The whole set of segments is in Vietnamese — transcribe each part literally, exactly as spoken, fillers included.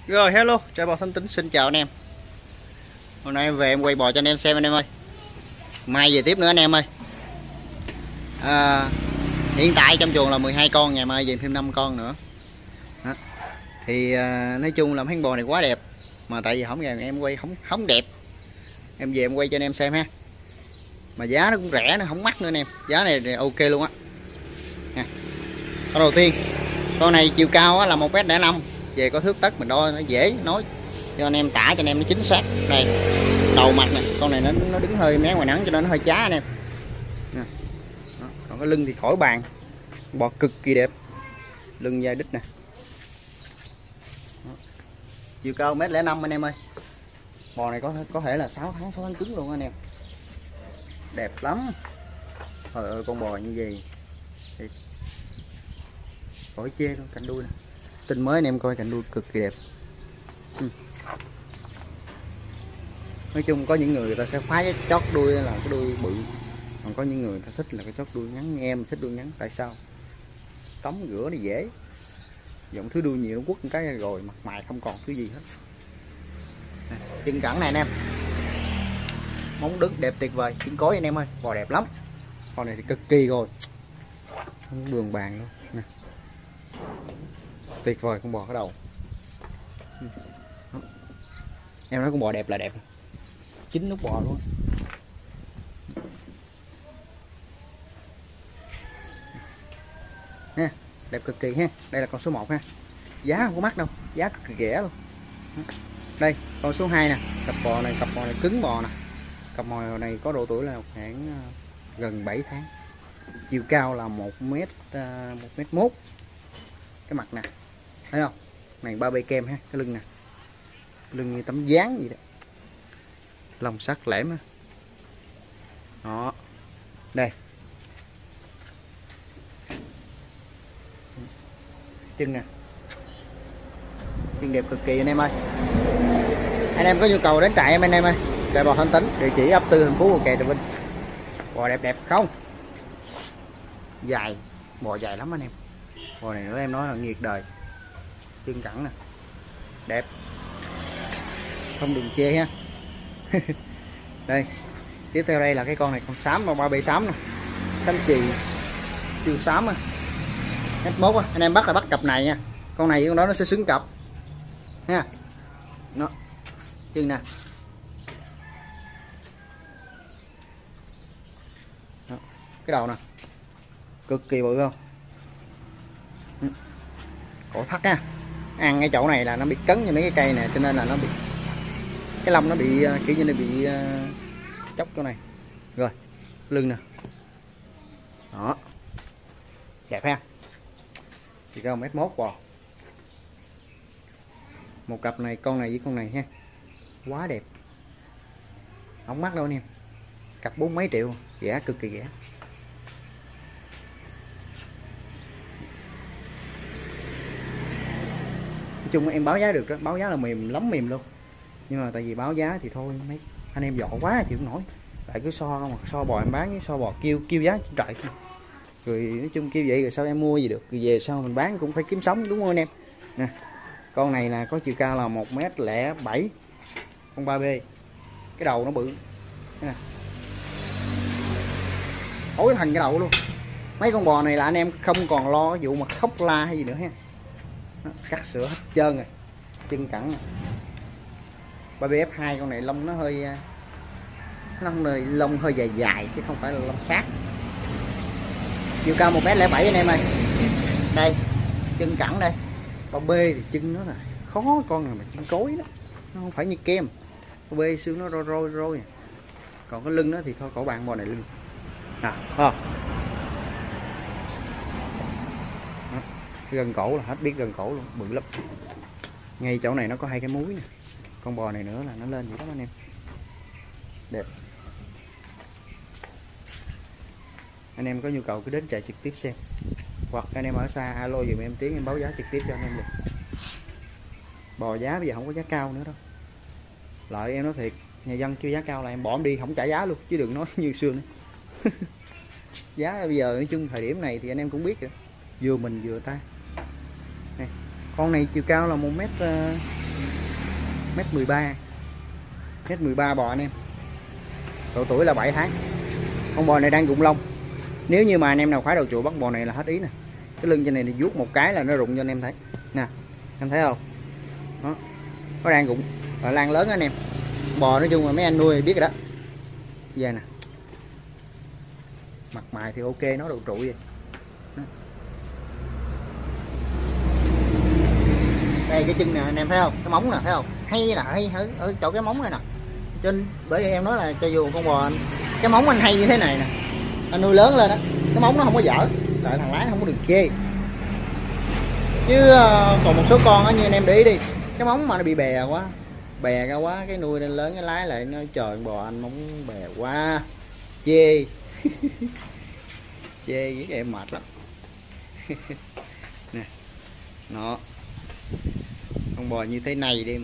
Rồi hello, Trời Bò Thanh Tính xin chào anh em. Hôm nay em về em quay bò cho anh em xem anh em ơi. Mai về tiếp nữa anh em ơi. à, Hiện tại trong chuồng là mười hai con, ngày mai về thêm năm con nữa đó. Thì à, nói chung là mấy bò này quá đẹp. Mà tại vì không gần em quay không không đẹp, em về em quay cho anh em xem ha. Mà giá nó cũng rẻ, nó không mắc nữa anh em. Giá này thì ok luôn á. Con đầu tiên, con này chiều cao á, là một mét năm. Về có thước tấc mình đo nó dễ nói cho anh em, tả cho anh em nó chính xác. Đây, đầu mặt này, con này nó nó đứng hơi mé ngoài nắng cho nên nó hơi chá anh em. Đó. Còn cái lưng thì khỏi bàn, bò cực kỳ đẹp, lưng da đít nè. Đó. Chiều cao mét lẻ năm anh em ơi. Bò này có có thể là sáu tháng sáu tháng cứng luôn anh em, đẹp lắm. Trời ơi, con bò như vậy thì khỏi chê luôn. Cạnh đuôi nè, tin mới anh em coi, cạnh đuôi cực kỳ đẹp. Ừ. Nói chung có những người, người ta sẽ phái cái chót đuôi là cái đuôi bự, còn có những người ta thích là cái chót đuôi ngắn. Em thích đuôi ngắn, tại sao? Tắm rửa nó dễ, dòng thứ đuôi nhiều nó quất một cái rồi mặt mày không còn thứ gì hết. Này, chân cẳng này anh em, móng đứng đẹp tuyệt vời, chân cối anh em ơi, bò đẹp lắm. Con này thì cực kỳ rồi, không đường bàn luôn nè, tuyệt vời. Con bò cái đầu em nói con bò đẹp là đẹp, chín nút bò luôn. Ha, đẹp cực kỳ ha. Đây là con số một ha, giá không có mắc đâu, giá cực kỳ rẻ luôn. Đây con số hai nè, cặp bò này, cặp bò này cứng bò nè. Cặp bò này có độ tuổi là khoảng gần bảy tháng, chiều cao là một mét một mét mốt. Cái mặt nè, thấy không, này ba bê kem ha. Cái lưng nè, lưng như tấm dáng vậy đó, lông sắc lẻm á. Đó, đây chân nè, chân đẹp cực kỳ anh em ơi. Anh em có nhu cầu đến trại em anh em ơi, trại bò Thanh Tính, địa chỉ ấp Tư, thành phố Bầu Kè, Trà Vinh. Bò đẹp đẹp không, dài, bò dài lắm anh em. Bò này nữa em nói là nghiệt đời. Chân cẳng nè, đẹp, không đừng chê ha. Đây, tiếp theo đây là cái con này, con xám, ba bê xám nè, xám chì siêu xám á, mét mốt á. Anh em bắt là bắt cặp này nha, con này con đó nó sẽ xứng cặp ha. Nó chân nè. Đó, cái đầu nè, cực kỳ bự không. Cổ thắt ha, ăn cái chỗ này là nó bị cấn như mấy cái cây nè, cho nên là nó bị, cái lông nó bị kiểu như nó bị uh, chóc chỗ này. Rồi lưng nè, đó, đẹp ha. Chỉ cao mét mốt bò. Một cặp này, con này với con này ha, quá đẹp, không mắc đâu anh em. Cặp bốn mấy triệu, rẻ cực kỳ rẻ. Nói chung em báo giá được đó, báo giá là mềm lắm, mềm luôn. Nhưng mà tại vì báo giá thì thôi, mấy anh em dọn quá chịu không nổi. Tại cứ so mà so bò em bán với so bò kêu kêu giá trại, rồi nói chung kêu vậy rồi sao em mua gì được, rồi về sau mình bán cũng phải kiếm sống, đúng không anh em nè. Con này là có chiều cao là một mét lẻ bảy, con ba bê, cái đầu nó bự nè, ối thành cái đầu luôn. Mấy con bò này là anh em không còn lo vụ mà khóc la hay gì nữa ha. Đó, cắt sữa hết trơn rồi. Chân cẳng ba bê ép hai, con này lông nó hơi, nó không hơi, lông hơi dài dài chứ không phải là lông sát. Chiều cao một mét lẻ bảy anh em ơi. Đây chân cẳng đây, ba bê thì chân nó là khó, con này mà chân cối đó, nó không phải như kem. Ba bê xương nó rôi rôi rôi, còn cái lưng nó thì thôi cổ bạn bò này lưng à, à. Gần cổ là hết biết, gần cổ luôn, bự lắm. Ngay chỗ này nó có hai cái múi nè, con bò này nữa là nó lên vậy đó anh em, đẹp. Anh em có nhu cầu cứ đến trại trực tiếp xem, hoặc anh em ở xa alo dùm em tiếng, em báo giá trực tiếp cho anh em được. Bò giá bây giờ không có giá cao nữa đâu, lợi em nói thiệt, nhà dân chưa giá cao là em bỏ em đi không trả giá luôn, chứ đừng nói như xưa nữa. Giá bây giờ nói chung thời điểm này thì anh em cũng biết rồi, vừa mình vừa ta. Này, con này chiều cao là một mét mét mười ba, mét mười ba bò anh em, độ tuổi là bảy tháng. Con bò này đang rụng lông, nếu như mà anh em nào khoái đầu chuột bắt bò này là hết ý nè. Cái lưng trên này thì vuốt một cái là nó rụng cho anh em thấy nè, em thấy không đó, nó đang rụng và lan lớn anh em. Bò nói chung là mấy anh nuôi biết rồi đó. Về nè, mặt mày thì ok, nó độ trụi vậy. Đây cái chân nè anh em thấy không, cái móng nè thấy không, hay nè, hay ở, ở chỗ cái móng này nè. Trên bởi vì em nói là cho dù con bò anh, cái móng anh hay như thế này nè, anh nuôi lớn lên đó, cái móng nó không có dở, tại thằng lái nó không có được chê. Chứ còn một số con á, như anh em để ý đi, cái móng mà nó bị bè quá, bè ra quá, cái nuôi lên lớn cái lái lại nó trời bò anh móng bè quá chê. Chê với em mệt lắm. Nè nó con bò như thế này đi mà.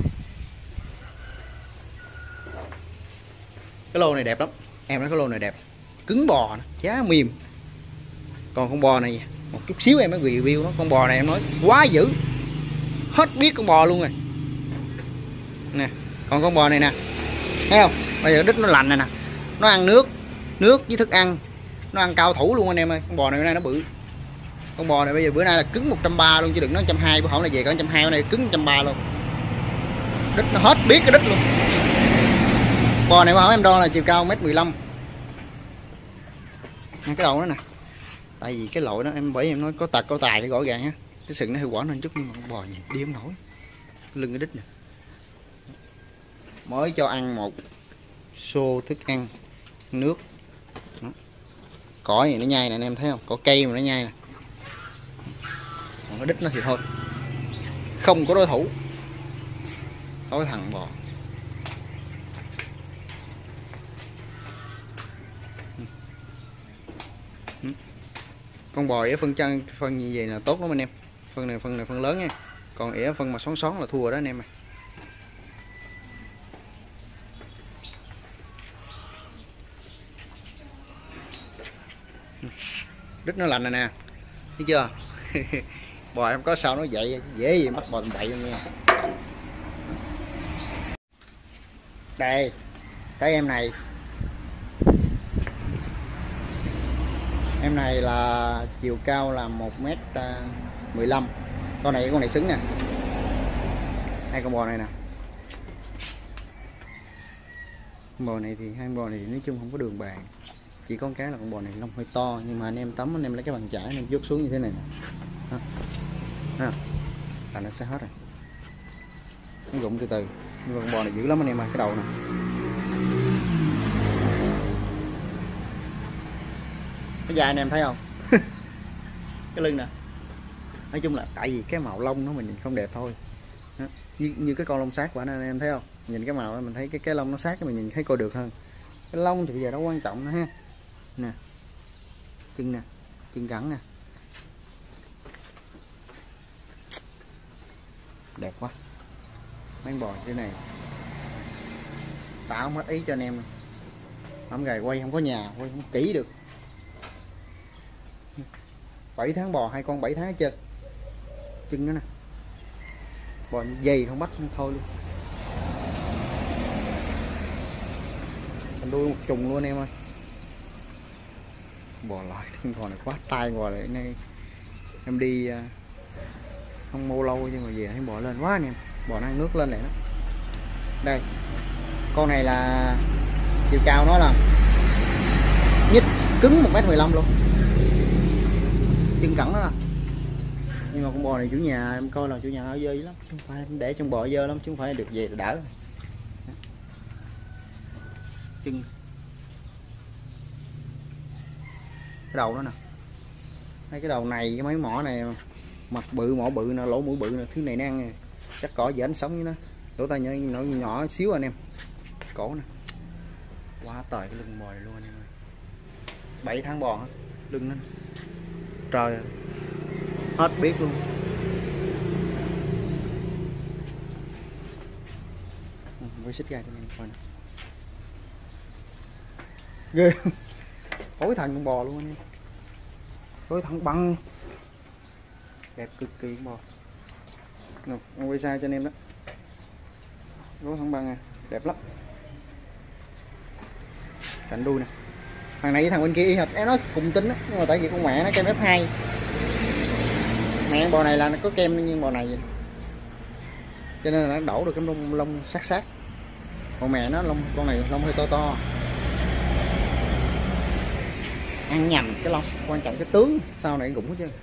Cái lô này đẹp lắm em, nói cái lô này đẹp, cứng bò, giá mềm. Còn con bò này một chút xíu em mới review nó. Con bò này em nói quá dữ, hết biết con bò luôn rồi nè. Còn con bò này nè, thấy không, bây giờ đít nó lành này nè, nó ăn nước nước với thức ăn, nó ăn cao thủ luôn anh em ơi. Con bò này bữa nay nó bự, con bò này bây giờ bữa nay là cứng một trăm ba mươi luôn chứ đừng nói một trăm hai mươi, bữa hổm là về có một trăm hai mươi, này cứng một trăm ba mươi luôn, đít nó hết biết cái đít luôn. Bò này bữa hổm em đo là chiều cao mét mười lăm. Cái đầu đó nè, tại vì cái lội đó em bởi em nói có tật có tài để gõ gàng á, cái sừng nó hơi quả nên chút, nhưng mà con bò gì đi không nổi, lưng cái đít nè. Mới cho ăn một xô thức ăn nước đó. Cỏ gì nó nhai nè anh em thấy không, cỏ cây mà nó nhai nè. Còn cái đít nó thì thôi, không có đối thủ, tối thằng bò. Con bò ỉa phân chân phân như vậy là tốt lắm anh em, phân này phân này phân lớn nha, còn ỉa phân mà xón xón là thua đó anh em. Đít nó lành này nè, thấy chưa? Bò em có sao nó vậy, dễ gì bắt bò bậy luôn nha. Đây cái em này, em này là chiều cao là một mét mười lăm. Con này con này xứng nè, hai con bò này nè. Con bò này thì hai con bò này thì nói chung không có đường bàn, chỉ có cái là con bò này lông hơi to, nhưng mà anh em tắm anh em lấy cái bàn chải anh em vuốt xuống như thế này nè, ha, là nó sẽ hết rồi, nó rụng từ từ. Nhưng mà con bò này dữ lắm anh em ơi, cái đầu nè, cái da anh em thấy không? Cái lưng nè, nói chung là tại vì cái màu lông nó mình nhìn không đẹp thôi. Đó. Như, như cái con lông sát của anh, anh em thấy không, nhìn cái màu mình thấy cái cái lông nó sát cái mình nhìn thấy coi được hơn. Cái lông thì bây giờ nó quan trọng nữa ha. Nè, chân nè, chân cẳng nè, đẹp quá. Mấy bò thế này tạo không hết ý cho anh em, không gài quay không có nhà, quay không kỹ được. Bảy tháng bò, hai con bảy tháng hết trơn. Chân đó nè, bò dày không bắt không thôi luôn. Mình đuôi một trùng luôn em ơi. Bò lại bò này quá tay, bò này nay em đi không mua lâu nhưng mà về thấy bò lên quá anh em, bò nó ăn nước lên này đó. Đây con này là chiều cao nó là nhích cứng một mét mười lăm luôn, chân cẳng đó nè. Nhưng mà con bò này chủ nhà em coi là chủ nhà nó dơ lắm, không phải để trong bò dơ lắm chứ không phải được về là đỡ. Chân cái đầu đó nè, thấy cái đầu này, cái mấy mỏ này mặt bự, mỏ bự nè, lỗ mũi bự nè, thứ này nó ăn nè. Chắc cỏ dễ anh sống với nó, lỗ tai nhỏ, nhỏ nhỏ xíu anh em. Cổ nè, quá trời cái lưng bò này luôn anh em ơi. Bảy tháng bò hết, lưng nó trời hết biết luôn. Với xích ra cho anh em coi nè, ghê. Tối thành con bò luôn anh em, tối thẳng băng, đẹp cực kỳ con bò. Nào, em quay xa cho anh em đó. Gối thẳng băng nè, đẹp lắm. Cạnh đuôi nè. Thằng này với thằng bên kia y hệt, em nói cùng tính á, nhưng mà tại vì con mẹ nó kem ép hai. Mẹ bò này là nó có kem như bò này vậy. Cho nên là nó đổ được cái lông lông sát sát. Còn mẹ nó lông con này lông hơi to to. Ăn nhầm cái lông, quan trọng cái tướng sau này cũng chứ.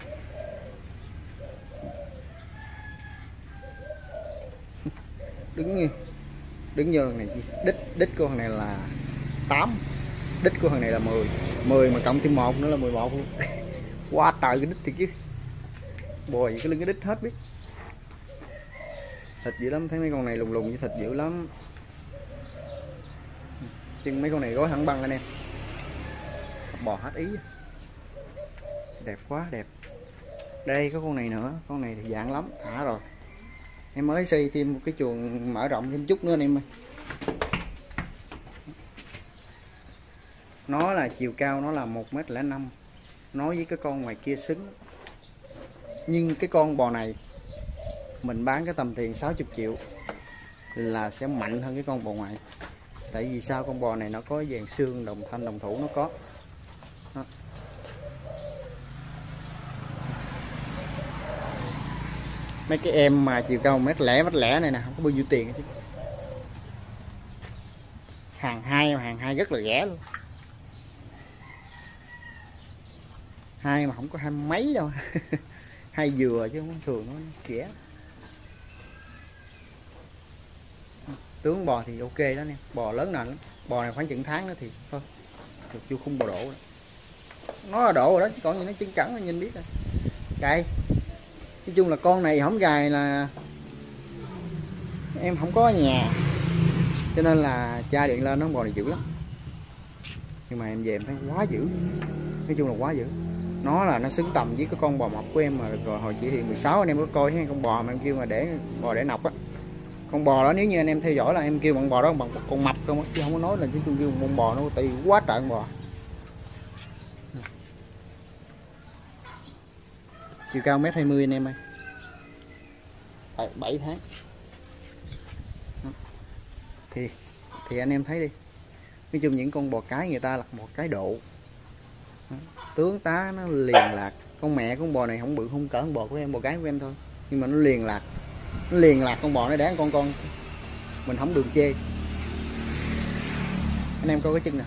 Đứng như đứng như này đích đích của thằng này là tám, đích của thằng này là mười, mười mà cộng thêm một nữa là mười một luôn. Quá trời cái đích thì chứ. Bồi cái lưng cái đích hết biết. Thịt dữ lắm, thấy mấy con này lùng lùng với thịt dữ lắm. Chân mấy con này gói thẳng băng anh em. Bò hết ý. Đẹp quá đẹp. Đây có con này nữa, con này thì dạng lắm, thả rồi. Em mới xây thêm một cái chuồng mở rộng thêm chút nữa anh em ơi. Nó là chiều cao nó là một mét lẻ năm. Nói với cái con ngoài kia xứng. Nhưng cái con bò này mình bán cái tầm tiền sáu mươi triệu là sẽ mạnh hơn cái con bò ngoài. Tại vì sao? Con bò này nó có vàng xương, đồng thanh, đồng thủ nó có. Đó. Mấy cái em mà chiều cao một mét lẻ mét lẻ này nè không có bao nhiêu tiền chứ. Hàng hai mà hàng hai rất là rẻ luôn. Hai mà không có hai mấy đâu. Hai dừa chứ không thường nó rẻ. Tướng bò thì ok đó nè, bò lớn nè, bò này khoảng chừng tháng nữa thì thôi được chưa khung bò độ rồi. Nó là độ rồi đó chứ còn gì nó chân cẳng nhìn biết rồi. Cày nói chung là con này không gài là em không có ở nhà cho nên là cha điện lên nó bò này dữ lắm, nhưng mà em về em thấy quá dữ, nói chung là quá dữ. Nó là nó xứng tầm với cái con bò mập của em mà rồi hồi chỉ thị mười sáu anh em có coi hay con bò mà em kêu mà để bò để nọc á. Con bò đó nếu như anh em theo dõi là em kêu bằng bò đó bằng con mập không, chứ không có nói là chứ tôi kêu con bò nó tì quá trời con bò. Chiều cao mét hai mươi anh em ơi, bảy tháng. Thì thì anh em thấy đi, nói chung những con bò cái người ta là một cái độ tướng tá nó liền lạc. Con mẹ con bò này không bự không cỡ con bò của em, bò cái của em thôi, nhưng mà nó liền lạc, nó liền lạc con bò nó đáng con con mình không được chê. Anh em coi cái chân nè.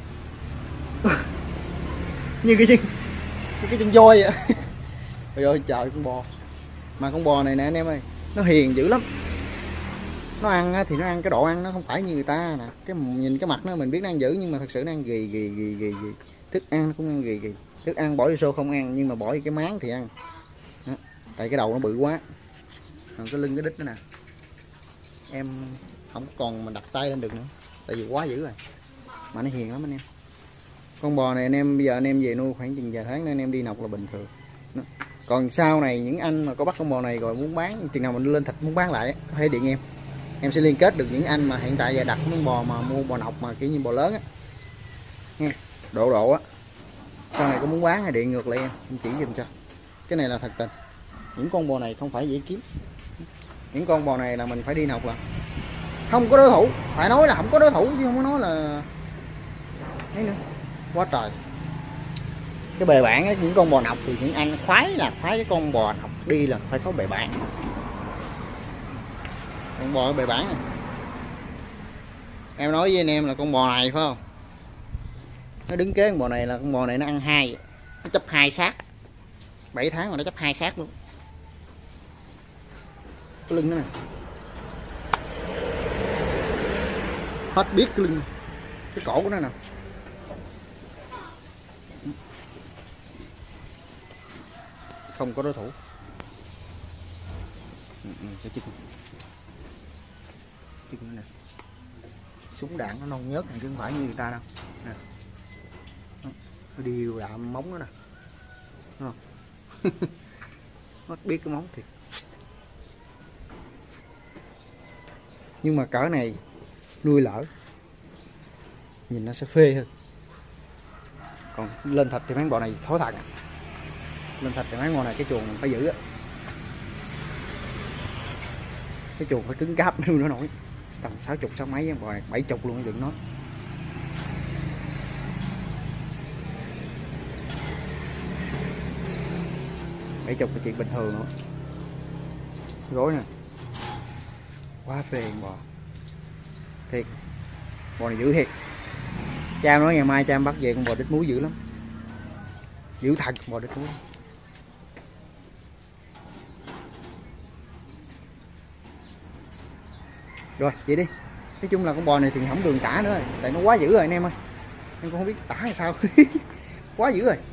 Như cái chân cái chân voi vậy. Trời ơi trời, con bò mà con bò này nè anh em ơi, nó hiền dữ lắm. Nó ăn thì nó ăn cái độ ăn nó không phải như người ta nè, cái nhìn cái mặt nó mình biết nó ăn dữ nhưng mà thật sự nó ăn ghi ghi ghi ghi ghi. Thức ăn nó cũng ăn ghi ghi, thức ăn bỏ vô xô không ăn, nhưng mà bỏ vô cái máng thì ăn. Đó. Tại cái đầu nó bự quá, còn cái lưng cái đít nữa nè em không còn mà đặt tay lên được nữa, tại vì quá dữ rồi, mà nó hiền lắm anh em. Con bò này anh em bây giờ anh em về nuôi khoảng chừng vài tháng nên anh em đi nọc là bình thường. Đó. Còn sau này những anh mà có bắt con bò này rồi muốn bán, chừng nào mình lên thịt muốn bán lại có thể điện em, em sẽ liên kết được những anh mà hiện tại giờ đặt con bò mà mua bò nọc mà kiểu như bò lớn á nghe, độ độ á, sau này có muốn bán hay điện ngược lại em, em chỉ giùm cho. Cái này là thật tình, những con bò này không phải dễ kiếm, những con bò này là mình phải đi nọc là không có đối thủ, phải nói là không có đối thủ chứ không có nói là ấy nữa. Quá trời cái bề bản ấy, những con bò nọc thì những anh khoái là khoái cái con bò nọc đi là phải có bề bản. Con bò bề bản này em nói với anh em là con bò này phải không, nó đứng kế con bò này là con bò này nó ăn hai, nó chấp hai xác, bảy tháng mà nó chấp hai xác luôn. Cái lưng nó nè, hết biết cái lưng, cái cổ của nó nè. Không có đối thủ. Cái chân chân nó nè, súng đạn nó non nhớt này chứ không phải như người ta đâu nè. Nó điều đạm móng nó nè, đúng không? Mất biết cái móng thiệt. Nhưng mà cỡ này nuôi lỡ nhìn nó sẽ phê hơn. Còn lên thịt thì mấy bò này thối thật à. Lên thịt thì mấy con này cái chuồng mình phải giữ á, cái chuồng phải cứng cáp nuôi nó nổi. tầm sáu chục sáu mấy, bò này bảy chục luôn đừng nói. Bảy chục là chuyện bình thường nữa. Gối nè, quá phê bò thiệt, bò này dữ thiệt. Cha nói ngày mai cha em bắt về con bò đít muối dữ lắm, dữ thật bò đít muối. Rồi vậy đi, nói chung là con bò này thì không đường tả nữa rồi, tại nó quá dữ rồi anh em ơi, em cũng không biết tả hay sao. Quá dữ rồi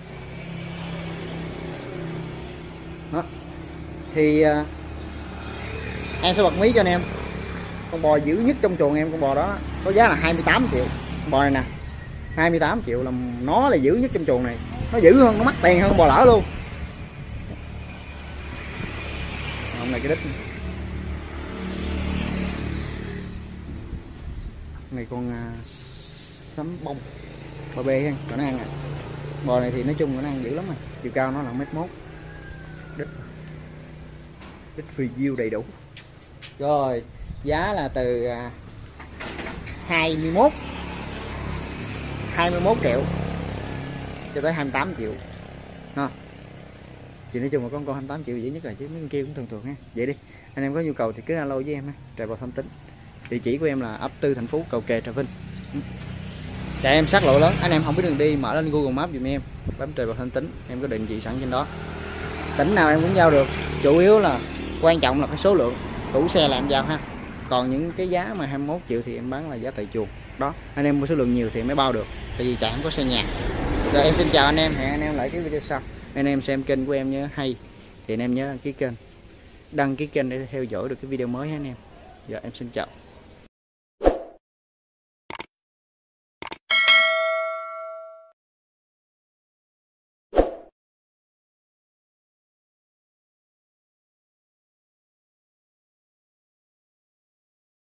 đó. Thì uh, em sẽ bật mí cho anh em, con bò dữ nhất trong chuồng em, con bò đó có giá là hai mươi tám triệu. Con bò này nè hai mươi tám triệu là nó là dữ nhất trong chuồng này, nó dữ hơn, nó mắc tiền hơn con bò lỡ luôn. Hôm này cái đít này con uh, sấm bông bò bê ha, cho nó ăn à. Bò này thì nói chung nó ăn dữ lắm rồi, chiều cao nó là mét mốt, đít đít phi diêu đầy đủ. Rồi giá là từ uh, hai mươi mốt hai mươi mốt triệu cho tới hai mươi tám triệu ha. Thì nói chung là con con hai mươi tám triệu dễ nhất rồi, chứ mấy con kia cũng thường thường ha. Vậy đi, anh em có nhu cầu thì cứ alo với em ha, Trà Bò Thông Tính. Địa chỉ của em là ấp Tư, thành phố Cầu Kè, Trà Vinh. Dạ em sát lộ lớn, anh em không biết đường đi mở lên Google Maps giùm em, bấm Trà Bò Thông Tính, em có định vị sẵn trên đó. Tỉnh nào em cũng giao được, chủ yếu là quan trọng là cái số lượng đủ xe là em giao ha. Còn những cái giá mà hai mươi mốt triệu thì em bán là giá tại chuồng đó, anh em mua số lượng nhiều thì mới bao được, tại vì chả không có xe nhà. Rồi em xin chào anh em, hẹn anh em lại cái video sau. Anh em xem kênh của em nhớ hay thì anh em nhớ đăng ký kênh đăng ký kênh để theo dõi được cái video mới ha anh em. Giờ em xin chào.